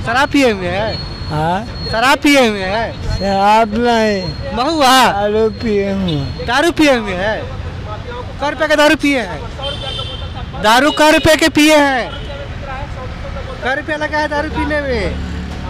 शराब पिए हुए हैं? हाँ, शराब पिए हुए हैं? शराब नहीं, महुआ दारू पिए हुए। दारू पिए हुए हैं? कै रुपए का दारू पिए हैं? दारू कै रुपए के पिए हैं? कै रुपया लगा है दारू पीने में?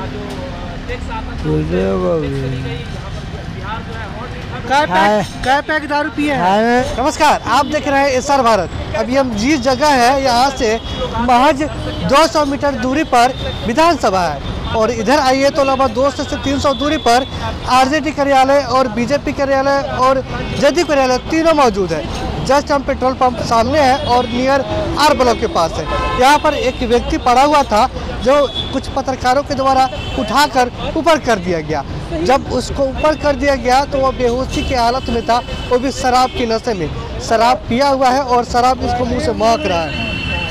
कै पैक दारू पिए हैं? नमस्कार, आप देख रहे हैं एसआर भारत। अभी हम जिस जगह है यहाँ से महज 200 मीटर दूरी पर विधानसभा है और इधर आइए तो लगभग 200 से 300 दूरी पर आरजेडी कार्यालय और बीजेपी कार्यालय और जदयू कार्यालय तीनों मौजूद है। जस्ट हम पेट्रोल पंप सामने है और नियर आर ब्लॉक के पास है। यहाँ पर एक व्यक्ति पड़ा हुआ था जो कुछ पत्रकारों के द्वारा उठाकर ऊपर कर दिया गया। जब उसको ऊपर कर दिया गया तो वो बेहोशी की हालत में था, वो भी शराब की नशे में। शराब पिया हुआ है और शराब इसको मुंह से महक रहा है।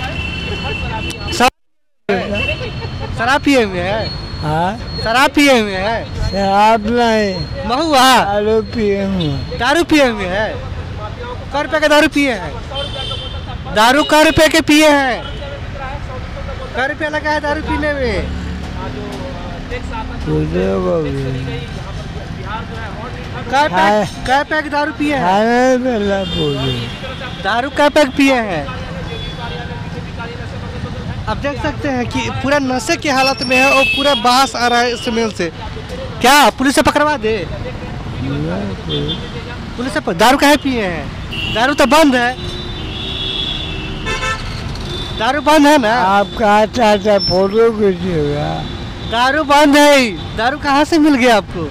शराब पिए हुए हैं? हाँ, शराब पिए हुए हैं? शराब नहीं, महुआ दारू पिए हुए। दारू पिए हुए हैं? कै रुपए का दारू पिए हैं? दारू कै रुपए के पिए हैं? कै रुपया लगा है दारू पीने में? कै पैक दारू पिए हैं? दारू कै पैक पिए हैं? आप देख सकते हैं कि पूरा नशे की हालत में है और पूरा बांस आ रहा है स्मेल से। क्या पुलिस से पकड़वा दे? पुलिस से दारू काहे पिए हैं? दारू तो बंद है। दारू बंद है ना? आप कहा चाहते फोटो खींचिएगा? दारू बंद है। दारू कहाँ से मिल गया आपको?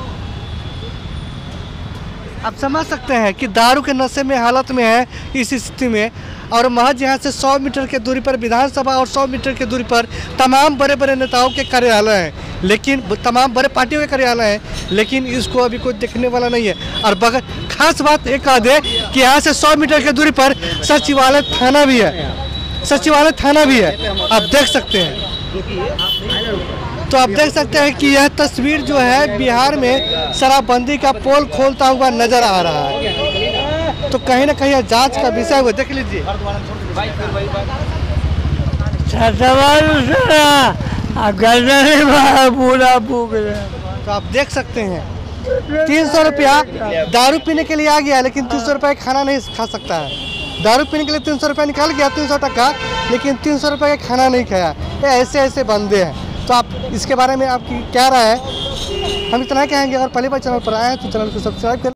आप समझ सकते हैं कि दारू के नशे में हालत में है इस स्थिति में। और महज यहाँ से 100 मीटर के दूरी पर विधानसभा और 100 मीटर के दूरी पर तमाम बड़े बड़े नेताओं के कार्यालय हैं, लेकिन तमाम बड़े पार्टियों के कार्यालय हैं, लेकिन इसको अभी कोई देखने वाला नहीं है। और बगैर खास बात एक कह दे कि यहाँ से 100 मीटर की दूरी पर सचिवालय थाना भी है। सचिवालय थाना भी है, आप देख सकते हैं। तो आप देख सकते हैं कि यह तस्वीर जो है बिहार में शराबबंदी का पोल खोलता हुआ नजर आ रहा है। तो कहीं ना कहीं यह जांच का विषय हुआ, देख लीजिए। तो आप देख सकते हैं 300 रुपया दारू पीने के लिए आ गया, लेकिन 300 रुपया खाना नहीं खा सकता है। दारू पीने के लिए 300 रुपया निकाल गया, 300 टका, लेकिन 300 रुपये का खाना नहीं खाया। ऐसे ऐसे बंदे हैं। तो आप इसके बारे में आपकी क्या राय है? हम इतना कहेंगे, अगर पहली बार चैनल पर आए हैं तो चैनल को सब्सक्राइब करें।